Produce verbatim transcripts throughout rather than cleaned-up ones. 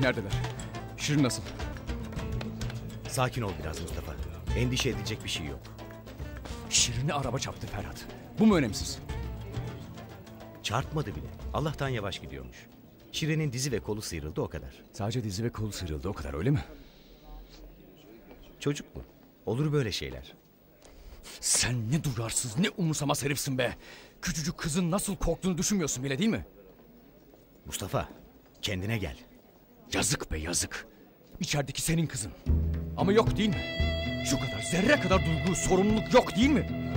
Neredeler? Şirin nasıl? Sakin ol biraz Mustafa. Endişe edecek bir şey yok. Şirin'i araba çarptı Ferhat. Bu mu önemsiz? Çarpmadı bile. Allah'tan yavaş gidiyormuş. Şirin'in dizi ve kolu sıyrıldı, o kadar. Sadece dizi ve kolu sıyrıldı, o kadar, öyle mi? Çocuk mu? Olur böyle şeyler. Sen ne duyarsız, ne umursamaz herifsin be. Küçücük kızın nasıl korktuğunu düşünmüyorsun bile, değil mi? Mustafa, kendine gel. Yazık be, yazık. İçerideki senin kızın. Ama yok değil mi? Şu kadar, zerre kadar duygu, sorumluluk yok değil mi?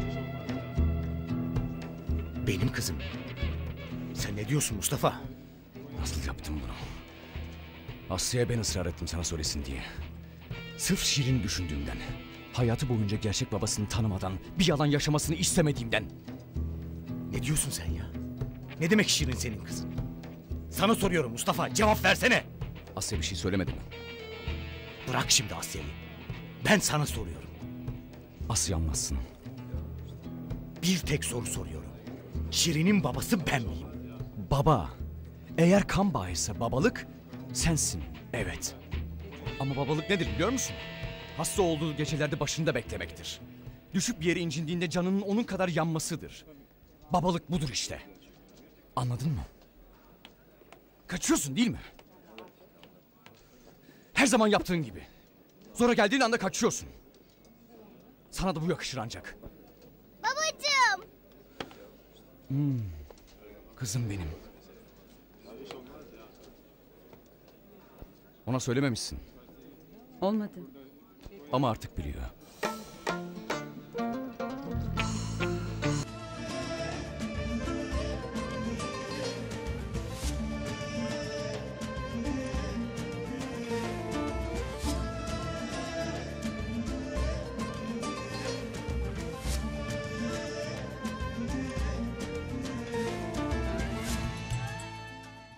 Benim kızım. Sen ne diyorsun Mustafa? Nasıl yaptım bunu? Asya'ya ben ısrar ettim sana söylesin diye. Sırf Şirin düşündüğümden. Hayatı boyunca gerçek babasını tanımadan bir yalan yaşamasını istemediğimden. Ne diyorsun sen ya? Ne demek Şirin senin kızın? Sana soruyorum Mustafa, cevap versene. Asya bir şey söylemedi mi? Bırak şimdi Asya'yı. Ben sana soruyorum. Asya anlatsın. Bir tek soru soruyorum. Şirin'in babası ben miyim? Baba. Eğer kan bağıysa babalık sensin. Evet. Ama babalık nedir biliyor musun? Hasta olduğu gecelerde başında beklemektir. Düşüp bir yere incindiğinde canının onun kadar yanmasıdır. Babalık budur işte. Anladın mı? Kaçıyorsun değil mi? Her zaman yaptığın gibi. Zora geldiğin anda kaçıyorsun. Sana da bu yakışır ancak. Babacığım. Hmm, kızım benim. Ona söylememişsin. Olmadı. Ama artık biliyor.